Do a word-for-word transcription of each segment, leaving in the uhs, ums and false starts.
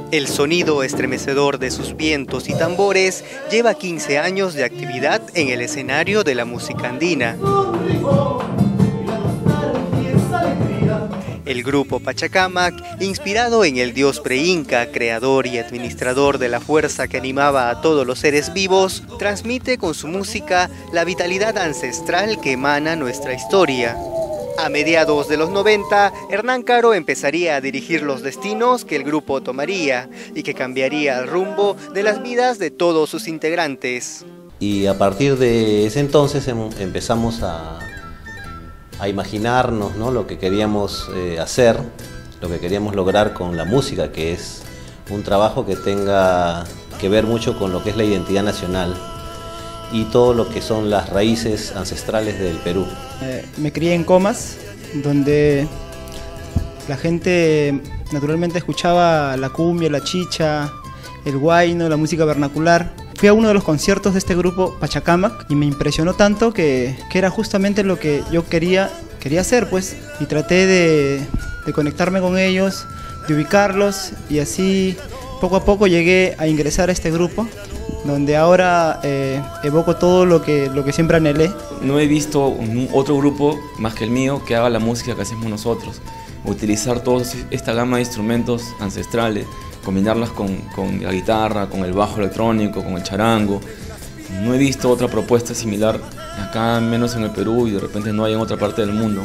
El sonido estremecedor de sus vientos y tambores lleva quince años de actividad en el escenario de la música andina. El grupo Pachacamac, inspirado en el dios preinca, creador y administrador de la fuerza que animaba a todos los seres vivos, transmite con su música la vitalidad ancestral que emana nuestra historia. A mediados de los noventa, Hernán Caro empezaría a dirigir los destinos que el grupo tomaría y que cambiaría el rumbo de las vidas de todos sus integrantes. Y a partir de ese entonces em, empezamos a, a imaginarnos, ¿no?, lo que queríamos eh, hacer, lo que queríamos lograr con la música, que es un trabajo que tenga que ver mucho con lo que es la identidad nacional y todo lo que son las raíces ancestrales del Perú. Eh, me crié en Comas, donde la gente naturalmente escuchaba la cumbia, la chicha, el huayno, la música vernacular. Fui a uno de los conciertos de este grupo Pachacamac y me impresionó tanto que, que era justamente lo que yo quería, quería hacer, pues, y traté de, de conectarme con ellos, de ubicarlos, y así poco a poco llegué a ingresar a este grupo, donde ahora eh, evoco todo lo que, lo que siempre anhelé. No he visto un, otro grupo más que el mío que haga la música que hacemos nosotros. Utilizar toda esta gama de instrumentos ancestrales, combinarlas con, con la guitarra, con el bajo electrónico, con el charango. No he visto otra propuesta similar acá, menos en el Perú, y de repente no hay en otra parte del mundo.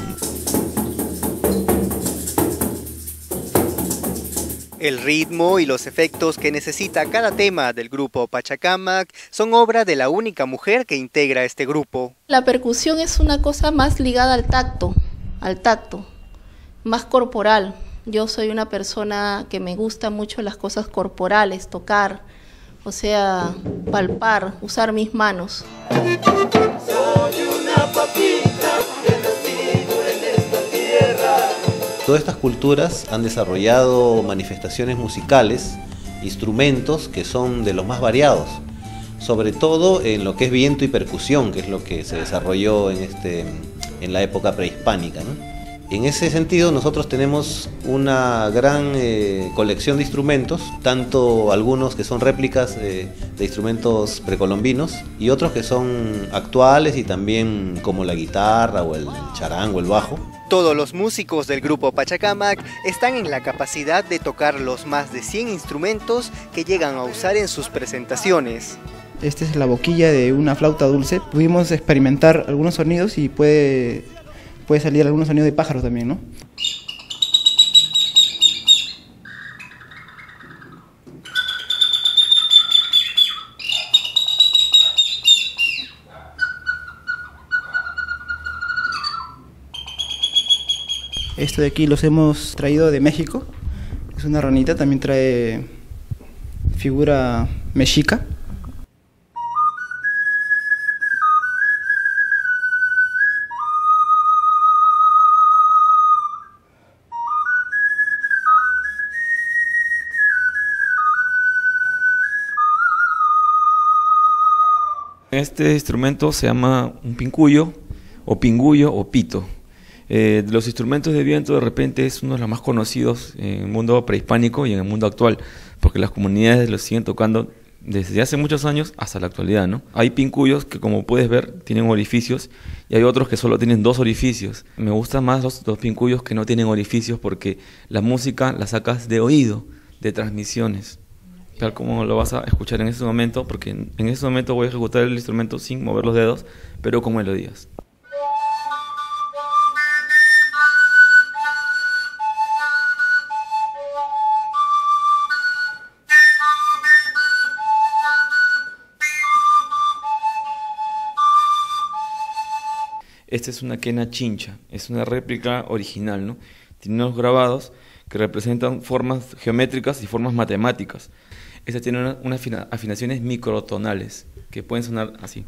El ritmo y los efectos que necesita cada tema del grupo Pachacamac son obra de la única mujer que integra este grupo. La percusión es una cosa más ligada al tacto, al tacto, más corporal. Yo soy una persona que me gusta mucho las cosas corporales, tocar, o sea, palpar, usar mis manos. Soy una papita que nacido en esta tierra. Todas estas culturas han desarrollado manifestaciones musicales, instrumentos que son de los más variados, sobre todo en lo que es viento y percusión, que es lo que se desarrolló en, este, en la época prehispánica, ¿no? En ese sentido, nosotros tenemos una gran eh, colección de instrumentos, tanto algunos que son réplicas eh, de instrumentos precolombinos y otros que son actuales, y también como la guitarra o el charango, el bajo. Todos los músicos del grupo Pachacamac están en la capacidad de tocar los más de cien instrumentos que llegan a usar en sus presentaciones. Esta es la boquilla de una flauta dulce. Pudimos experimentar algunos sonidos y puede, puede salir algún sonido de pájaro también, ¿no? Esto de aquí los hemos traído de México. Es una ranita, también trae figura mexica. Este instrumento se llama un pincuyo, o pingullo, o pito. Eh, de los instrumentos de viento, de repente es uno de los más conocidos en el mundo prehispánico y en el mundo actual, porque las comunidades los siguen tocando desde hace muchos años hasta la actualidad, ¿no? Hay pincuyos que, como puedes ver, tienen orificios, y hay otros que solo tienen dos orificios. Me gustan más los, los pincuyos que no tienen orificios, porque la música la sacas de oído, de transmisiones, tal como lo vas a escuchar en este momento, porque en, en este momento voy a ejecutar el instrumento sin mover los dedos, pero con melodías. Esta es una quena chincha, es una réplica original, ¿no? Tiene unos grabados que representan formas geométricas y formas matemáticas. Esta tiene una, unas afinaciones microtonales que pueden sonar así.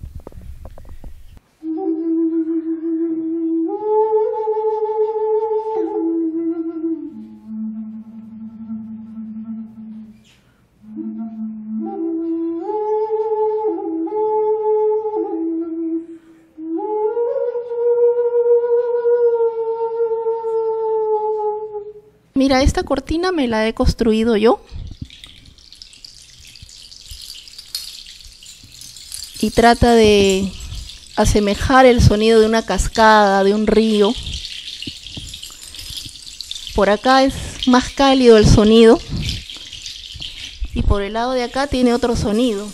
Mira, esta cortina me la he construido yo. y trata de asemejar el sonido de una cascada, de un río. Por acá es más cálido el sonido y por el lado de acá tiene otro sonido.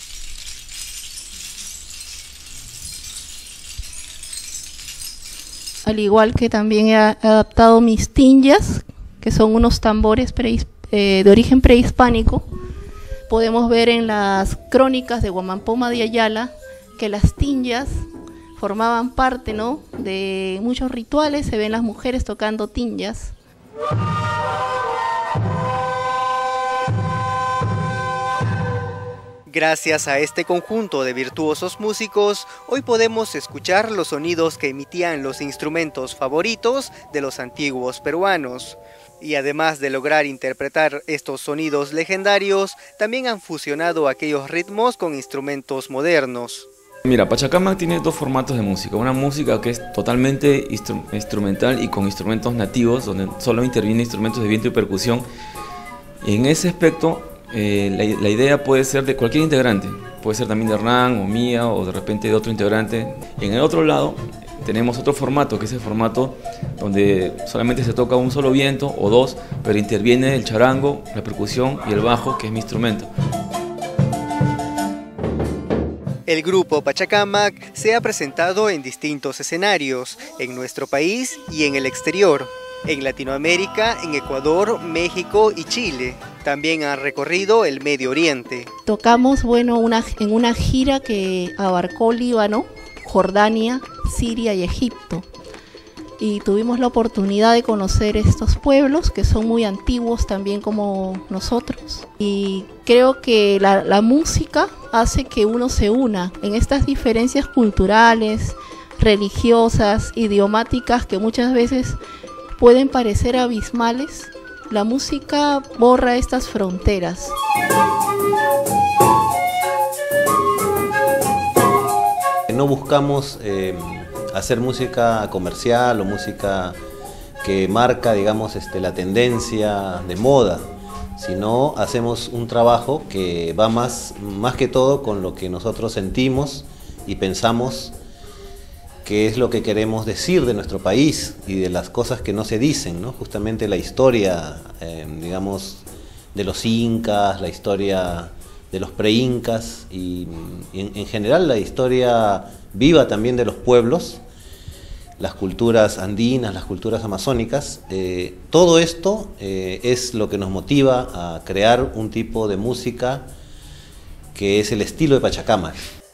Al igual que también he adaptado mis tinjas, que son unos tambores eh, de origen prehispánico. Podemos ver en las crónicas de Huamampoma de Ayala que las tinjas formaban parte, ¿no?, de muchos rituales. Se ven las mujeres tocando tinjas. Gracias a este conjunto de virtuosos músicos, hoy podemos escuchar los sonidos que emitían los instrumentos favoritos de los antiguos peruanos. Y además de lograr interpretar estos sonidos legendarios, también han fusionado aquellos ritmos con instrumentos modernos. Mira, Pachacamac tiene dos formatos de música. Una música que es totalmente instru instrumental y con instrumentos nativos, donde solo intervienen instrumentos de viento y percusión. En ese aspecto, eh, la, la idea puede ser de cualquier integrante. Puede ser también de Hernán o mía o de repente de otro integrante. En el otro lado tenemos otro formato, que es el formato donde solamente se toca un solo viento o dos, pero interviene el charango, la percusión y el bajo, que es mi instrumento. El grupo Pachacamac se ha presentado en distintos escenarios, en nuestro país y en el exterior. En Latinoamérica, en Ecuador, México y Chile. También han recorrido el Medio Oriente. Tocamos, bueno, una, en una gira que abarcó Líbano, Jordania, Siria y Egipto. Y tuvimos la oportunidad de conocer estos pueblos que son muy antiguos también como nosotros. Y creo que la, la música hace que uno se una en estas diferencias culturales, religiosas, idiomáticas que muchas veces pueden parecer abismales. La música borra estas fronteras. No buscamos eh, hacer música comercial o música que marca, digamos, este, la tendencia de moda, sino hacemos un trabajo que va más, más que todo con lo que nosotros sentimos y pensamos que es lo que queremos decir de nuestro país y de las cosas que no se dicen, ¿no? Justamente la historia, eh, digamos, de los incas, la historia de los pre-incas y, y en, en general la historia viva también de los pueblos, las culturas andinas, las culturas amazónicas. Eh, todo esto eh, es lo que nos motiva a crear un tipo de música que es el estilo de Pachacamac.